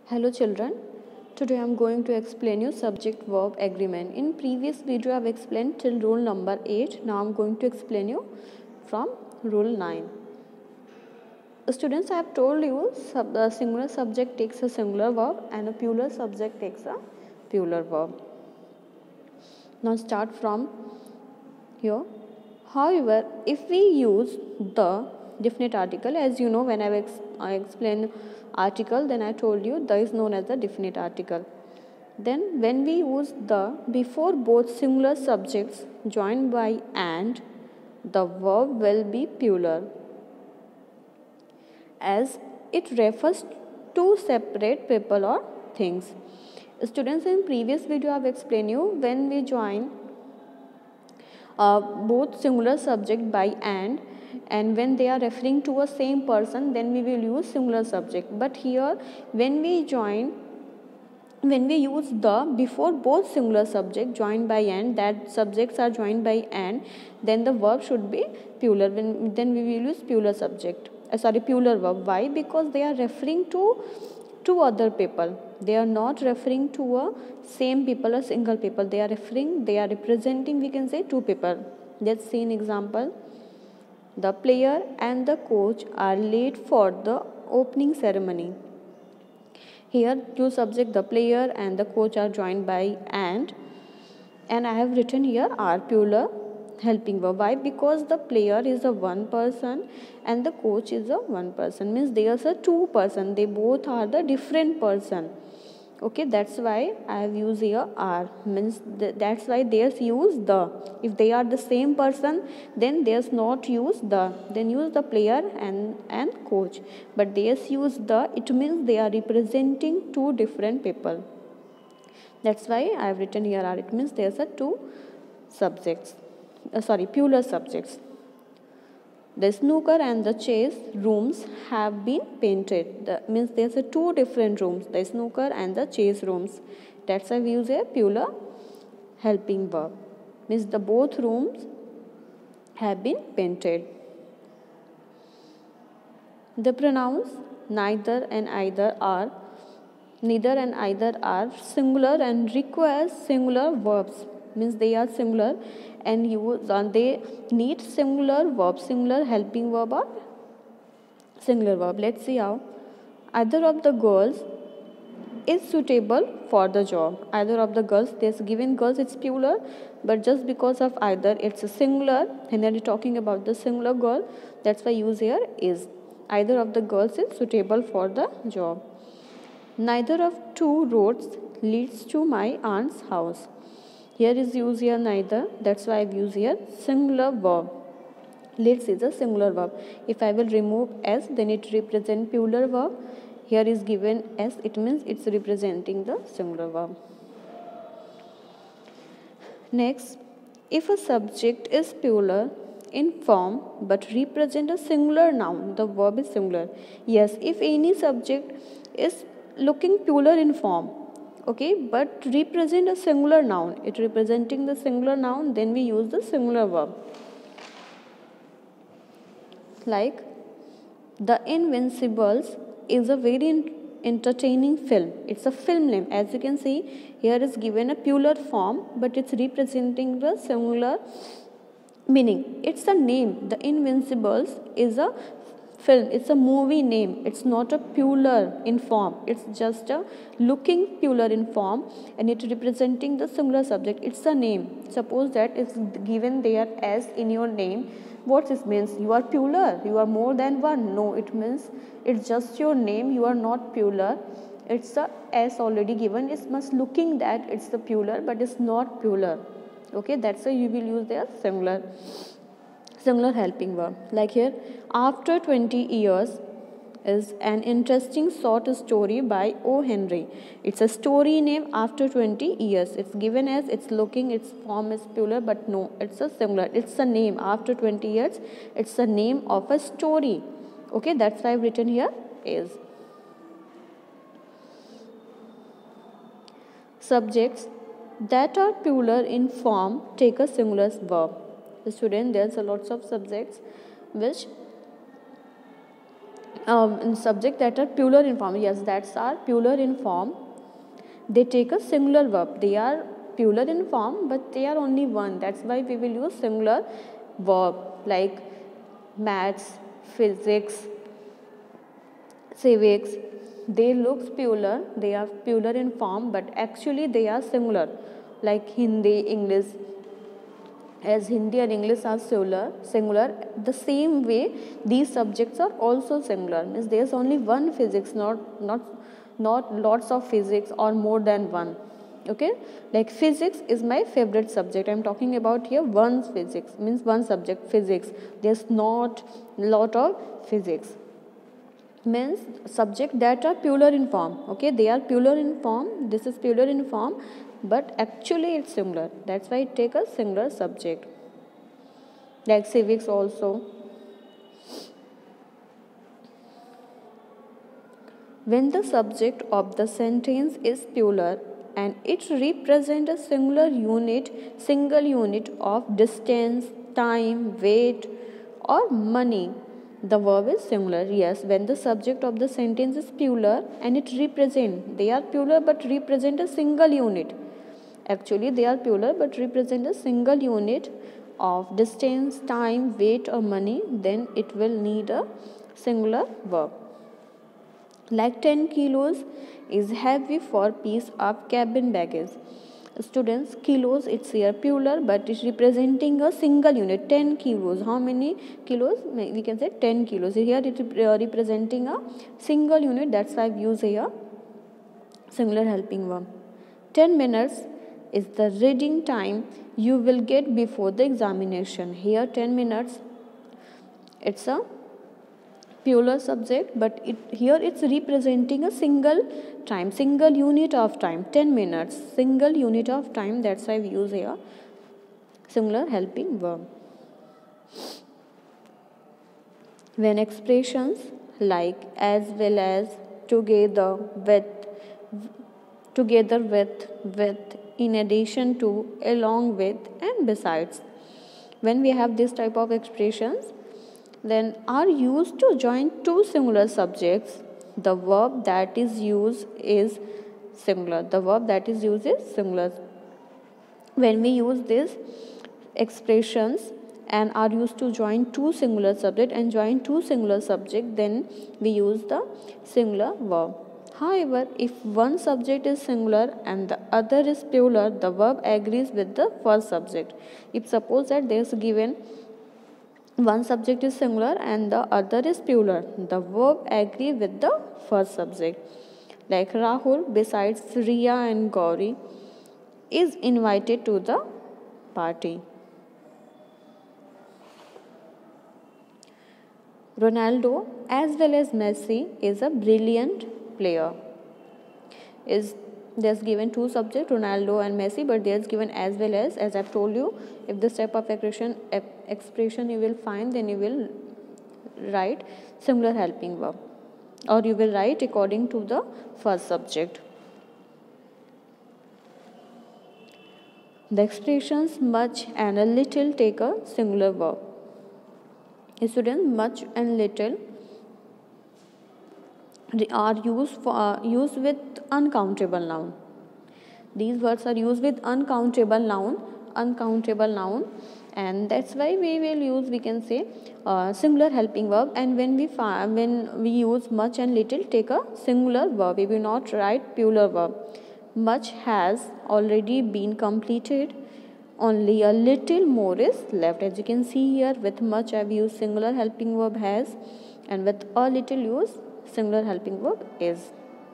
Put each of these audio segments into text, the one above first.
Hello children, today I am going to explain you subject verb agreement. In previous video I have explained till rule number 8. Now I am going to explain you from rule 9. Students, I have told you a singular subject takes a singular verb and a plural subject takes a plural verb. Now start from here. However, if we use the definite article, as you know, when I explain article, then I told you the is known as the definite article. Then when we use the before both singular subjects joined by and, the verb will be plural, as it refers to separate people or things. Students, in previous video I have explained you when we join both singular subject by and when they are referring to a same person, then we will use singular subject. But here when we use the before both singular subject joined by and, that subjects are joined by and, then the verb should be plural. Then we will use plural subject, plural verb. Why? Because they are referring to two other people. They are not referring to a same people or single people. They are representing, we can say, two people. Let's see an example. The player and the coach are late for the opening ceremony. Here two subject, the player and the coach, are joined by and I have written here are plural helping verb. Why? Because the player is a one person and the coach is a one person, means there's a two person, they both are the different person. Okay, that's why I have used here are, means that's why there's use the. If they are the same person, then there's not use the, then use the player and coach. But there's use the, it means they are representing two different people. That's why I have written here are, it means there's a two subjects, plural subjects. The snooker and the chess rooms have been painted. Means there's a two different rooms, the snooker and the chess rooms. That's why we use a plural helping verb. Means the both rooms have been painted. The pronouns neither and either are singular and requires singular verbs. Means they are singular and they need singular verb, singular helping verb or singular verb. Let's see how. Either of the girls is suitable for the job. Either of the girls, there's given girls, it's plural, but just because of either, it's a singular and then we're talking about the singular girl, that's why use here is. Either of the girls is suitable for the job. Neither of two roads leads to my aunt's house. Here is use here neither, that's why I've used here singular verb. Leads is a singular verb. If I will remove s, then it represents plural verb. Here is given s, it means it's representing the singular verb. Next, if a subject is plural in form but represent a singular noun, the verb is singular. Yes, if any subject is looking plural in form, okay, but represent a singular noun, it representing the singular noun, then we use the singular verb. Like The Invincibles is a very entertaining film. It's a film name. As you can see, here is given a plural form, but it's representing the singular meaning. It's a name. The Invincibles is a film, it's a movie name. It's not a plural in form, it's just a looking plural in form and it representing the singular subject. It's a name. Suppose that it's given there as in your name. What this means? You are plural, you are more than one. No, it means it's just your name, you are not plural. It's a s already given, it must looking that it's the plural, but it's not plural. Okay, that's why you will use their singular helping verb. Like here, after 20 years is an interesting short story by O. Henry. It's a story name after 20 years. It's given as it's looking, its form is plural, but no, it's a singular. It's a name after 20 years. It's the name of a story. Okay, that's why I've written here is. Subjects that are plural in form take a singular verb. The student, there's a lots of subjects which in subject that are plural in form. Yes, that's are plural in form. They take a singular verb. They are plural in form, but they are only one. That's why we will use singular verb, like maths, physics, civics. They look plural. They are plural in form, but actually they are singular. Like Hindi, English, as Hindi and English are singular, the same way these subjects are also singular. Means there is only one physics, not lots of physics or more than one. Okay, like physics is my favorite subject. I am talking about here one physics, means one subject, physics. There's not lot of physics. Means subject that are plural in form. Okay, they are plural in form. This is plural in form, but actually it's singular. That's why it take a singular subject. Like civics also. When the subject of the sentence is plural and it represents a single unit of distance, time, weight, or money, the verb is singular. Yes, when the subject of the sentence is plural and it represent, they are plural but represent a single unit. Actually, they are plural but represent a single unit of distance, time, weight, or money, then it will need a singular verb. Like 10 kilos is heavy for piece of cabin baggage. Students, kilos, it's here plural, but it's representing a single unit. 10 kilos. How many kilos? We can say 10 kilos. Here it is representing a single unit. That's why I've used here singular helping verb. 10 minutes is the reading time you will get before the examination. Here 10 minutes, it's a plural subject, but here it's representing a single time, single unit of time, 10 minutes, single unit of time. That's why we use here singular helping verb. When expressions like as well as, together with, in addition to, along with, and besides, when we have this type of expressions, then are used to join two singular subjects, the verb that is used is singular. The verb that is used is singular. When we use these expressions and are used to join two singular subject and join two singular subject, then we use the singular verb. However, if one subject is singular and the other is plural, the verb agrees with the first subject. If suppose that there is given one subject is singular and the other is plural, the verb agree with the first subject. Like Rahul, besides Riya and Gauri, is invited to the party. Ronaldo, as well as Messi, is a brilliant player. There's given two subjects, Ronaldo and Messi, but there's given as well as I've told you. If this type of expression you will find, then you will write singular helping verb, or you will write according to the first subject. The expressions much and a little take a singular verb. Students, much and little are used with uncountable noun. These words are used with uncountable noun, and that's why we will use, we can say, singular helping verb. And when we use much and little, take a singular verb. We will not write plural verb. Much has already been completed. Only a little more is left. As you can see here, with much I've used singular helping verb has, and with a little use singular helping verb is.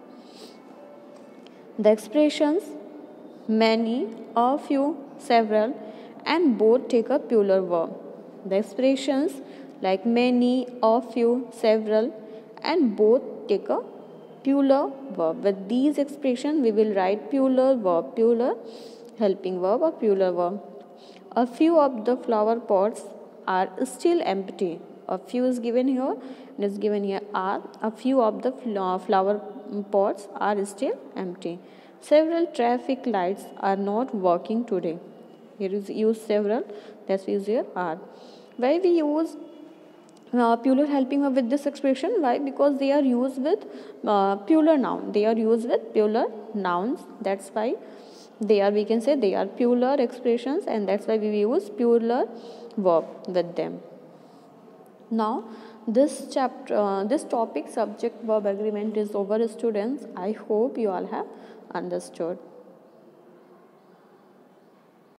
The expressions many, a few, several, and both take a plural verb. The expressions like many, a few, several, and both take a plural verb. With these expressions, we will write plural verb, plural helping verb, or plural verb. A few of the flower pots are still empty. A few is given here, and is given here are. A few of the flower pots are still empty. Several traffic lights are not working today. Here is use several, that's use here are. Why we use Plural helping verb with this expression. Why? Because they are used with plural noun. They are used with plural nouns. That's why they are, we can say they are plural expressions, and that's why we use plural verb with them. Now this chapter, this topic subject verb agreement is over, students. I hope you all have understood.